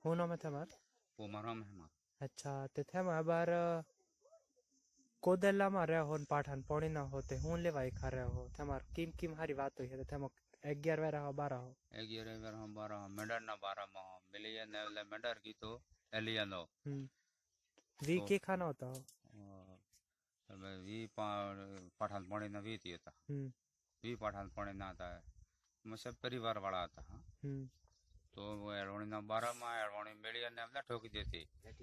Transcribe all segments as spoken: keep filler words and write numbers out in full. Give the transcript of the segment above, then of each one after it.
હું નામ છે તમાર? ઉમરામ હેમા અચ્છા તે થેમ બાર કોદલામાં રહ્યા હો પાઠાન પોણી ના હોતે હું લેવાય ખા રહ્યા હો તમાર કિમ કિમ હારી વાત હોય છે તેમ અગિયાર વાર હો બાર હો અગિયાર વાર હમ બાર મેડર ના બારમાં મિલિયન ને મેડર કીધો એલિયનો હમ વી કે ખાના હોતા હો વી पठान पानी ना वी थी था हम्म वी पठान पानी ना था मैं सब परिवार वाला था हाँ हम्म तो वो एडवाणी ना बारह में एडवाणी मिलियन ने हमने ठोकी देती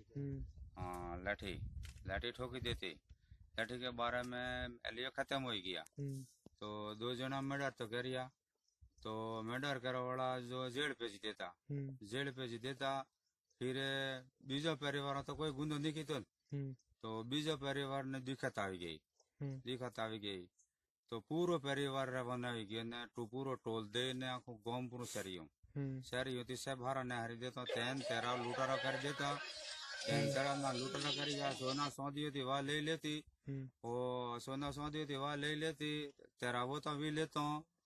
हाँ लाठी लाठी ठोकी देती लाठी के बारे में एलियो खत्म हो गया तो दो जना मेडर तो करिया तो मेडर करो वाला जो जेल पेज देता जेल पेज देता फिर बीजो परिवार तो कोई गुंदो नहीं की तो बीजो परिवार ने दिक्कत आ गई दिक्कत आ गई तो पूरो परिवार बनावी गयो ने टू पूरो टोल दे ने आखो गांव पूरो शहरियों शहरी होती सब भारा ने हरी देता तेन तेरा लूटारा कर देता तेन तेरा ना लूटारा करी गया सोना सौदी होती वह ले लेती वो सोना सौदी होती वह ले लेती तेरा वो तो भी लेता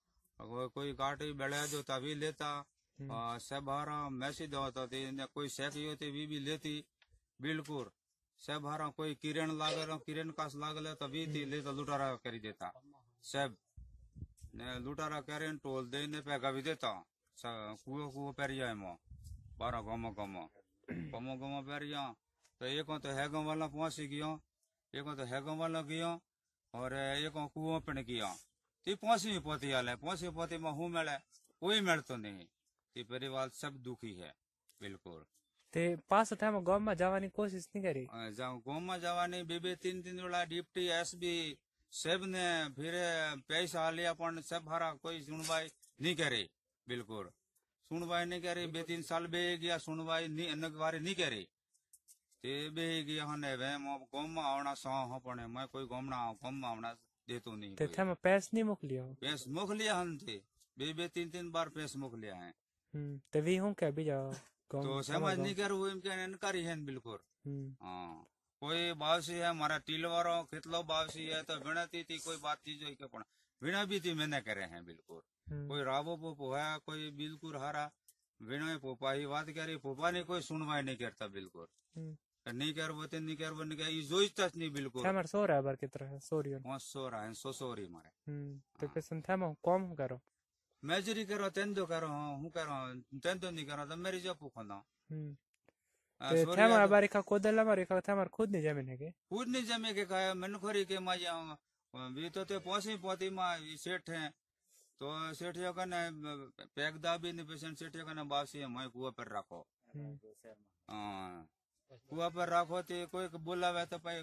कोई गाड़ी बढ़ा जो तभी लेता सब भारा मैसी दो तो कोई सेकी होती भी भी लेती बिल्कुल सब भारा कोई किरण लागल किरण कास लागल तभी थी ले तो लुटारा करी देता सब ने लुटारा करे टोल दे ने पैगा भी देता कुओ कुओ पेरिया मो बारह गमो गमो गमो गमो पेरिया तो एक तो है गम वाला पहुंची गयो एक तो है गम वाला गयो और एक कुओ पे गया ती पहुंची पोती आले पहुंची पोती में हूँ मिले कोई मिलतो नहीं ती परिवार सब दुखी है बिल्कुल તે પાસ થામાં ગામમાં જવાની કોશિશ નહીં કરી ગામમાં જવાની બે બે तीन तीन वेला डिप्टी एसबी सब ने फिर पैसा लिया पण सब भरा कोई सुनवाई नहीं करे बिल्कुल सुनवाई नहीं करे बे तीन साल बे गया सुनवाई नहीं अनकवारी नहीं करे ते बे गया हने वे मो गामમાં આવਣਾ સો हो पण मैं कोई गामना गामમાં આવਣਾ देतो नहीं તે થામાં पैस नहीं મોકલ્યો पैस मोकलिया हन थे बे बे तीन तीन बार पैस मोकलिया है हम्म ते वी हूं क्या बीजा तो समझ नहीं कर वो इनके इनकारी है बिल्कुल हाँ कोई बावसी है हमारा टीलवारो कितलो बावसी है तो विनती थी कोई बात थी जो के पण विना भी थी मैंने करे हैं बिल्कुल कोई रावो पोपो है कोई बिल्कुल हारा विनय पोपा ही बात करी पोपा ने कोई सुनवाई नहीं करता बिल्कुल नहीं कर वो नहीं कर वो नहीं कर जोइता नहीं बिल्कुल हमार सो रहा है बार कितना है सोरियो वहां सो रहा है सो सोरी मारे तो पेशन था मैं कम करो मेजरी करो तेन दो करो हूं करो तेन तो नहीं करो तो मेरी जो पुखना ते थेमा बारी का कोदला मारी का थेमार खुद नहीं जमीन है के खुद नहीं जमे के का मन खोरी के मा जाऊं भी तो ते पहुंची पोती मा सेठ है तो सेठ यो कने पैक दाबी ने पेशेंट सेठ यो कने बासी है मैं कुआ पर रखो हां कुआ पर रखो ते कोई बोलावे तो भाई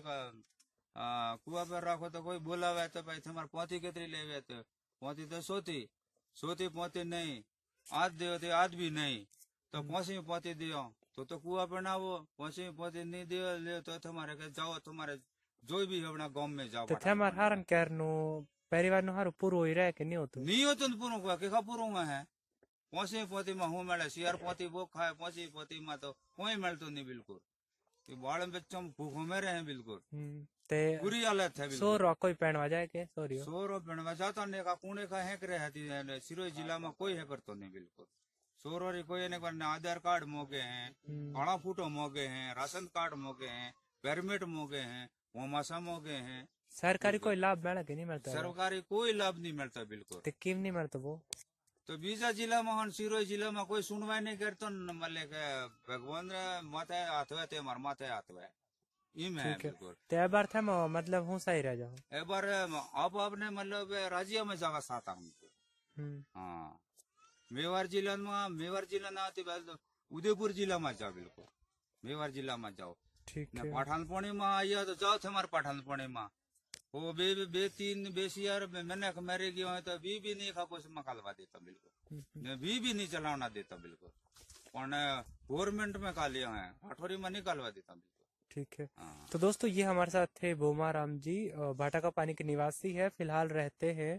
कुआ पर रखो तो कोई बोलावे तो भाई तुम्हार पोती केतरी लेवे तो पोती तो सोती सोती पोती नहीं आज दियो ते आज भी नहीं तो पहुंची पोती दियो तो तो कुआ बनावो पहुंची पोती नहीं दियो ले तो तुम्हारे के जाओ तुम्हारे जो भी अपना गांव में जाओ तो थेमार हारन केर नु परिवार नु हारू पूरो ही रहे के नहीं होतो नहीं होतो पूरो कुआ के खा पूरो में है पहुंची पोती में हूं मिले सियार पोती वो खाए पहुंची पोती में तो कोई मिलतो नहीं बिल्कुल ये बाल बच्चों भूखों में रहे बिल्कुल ते बुरी हालत है सो रो कोई पेणवा जाए के सॉरी सो रो पेणवा जाता ने का कुणे का है करे हती सिरोही जिला में कोई है करतो नहीं बिल्कुल सोरो री कोई ने करने आधार कार्ड मोगे हैं काला फूटो मोगे हैं राशन कार्ड मोगे हैं परमिट मोगे हैं वमासा मोगे हैं सरकारी कोई लाभ मिला के नहीं मिलता सरकारी कोई लाभ नहीं मिलता बिल्कुल तो क्यों नहीं मिलता वो तो बीजा जिला में हम सिरोही जिला में कोई सुनवाई नहीं करतो मले के भगवान माथे हाथ हुए ते मार माथे हाथ हुए ते बार था मतलब हूँ सही रह जाओ एक बार आप आपने मतलब राज्य में जावा साथ हमको हाँ मेवाड़ जिला में मेवाड़ जिला ना आती उदयपुर जिला में जाओ बिल्कुल मेवाड़ जिला में जाओ ठीक है पठानपुर में आइया तो जाओ थे हमारे पठानपुर में वो बे बे तीन बेसियार मैंने मेरे गया है तो भी भी नहीं खा कुछ मकालवा देता बिल्कुल भी भी नहीं चलाना देता बिल्कुल और गवर्नमेंट में का लिया है अठोरी में निकालवा देता बिल्कुल ठीक है तो दोस्तों ये हमारे साथ थे भोमाराम जी भाटा का पानी के निवासी है फिलहाल रहते हैं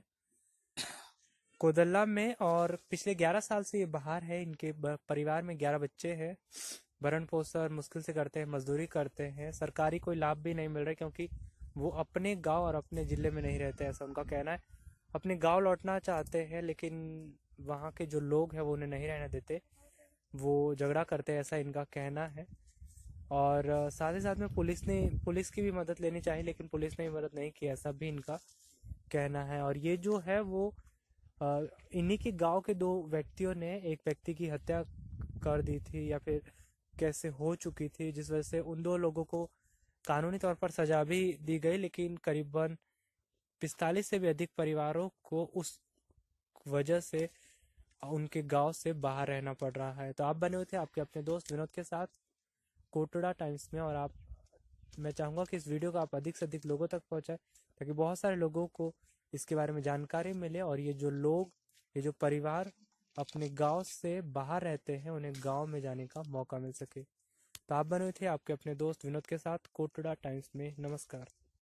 कोदल्ला में और पिछले ग्यारह साल से ये बाहर है इनके परिवार में ग्यारह बच्चे हैं भरण पोषण मुश्किल से करते हैं मजदूरी करते हैं सरकारी कोई लाभ भी नहीं मिल रहा क्योंकि वो अपने गांव और अपने जिले में नहीं रहते ऐसा उनका कहना है अपने गांव लौटना चाहते हैं लेकिन वहाँ के जो लोग हैं वो उन्हें नहीं रहने देते वो झगड़ा करते हैं, ऐसा इनका कहना है। और साथ ही साथ में पुलिस ने पुलिस की भी मदद लेनी चाहिए, लेकिन पुलिस ने भी मदद नहीं की, ऐसा भी इनका कहना है। और ये जो है वो इन्हीं के गांव के दो व्यक्तियों ने एक व्यक्ति की हत्या कर दी थी या फिर कैसे हो चुकी थी, जिस वजह से उन दो लोगों को कानूनी तौर पर सजा भी दी गई, लेकिन करीबन पिस्तालीस से भी अधिक परिवारों को उस वजह से उनके गांव से बाहर रहना पड़ रहा है। तो आप बने हुए थे आपके अपने दोस्त विनोद के साथ कोटड़ा टाइम्स में, और आप मैं चाहूँगा कि इस वीडियो को आप अधिक से अधिक लोगों तक पहुँचाएं ताकि बहुत सारे लोगों को इसके बारे में जानकारी मिले, और ये जो लोग, ये जो परिवार अपने गांव से बाहर रहते हैं, उन्हें गांव में जाने का मौका मिल सके। तो आप बने हुए थे आपके अपने दोस्त विनोद के साथ कोटड़ा टाइम्स में। नमस्कार।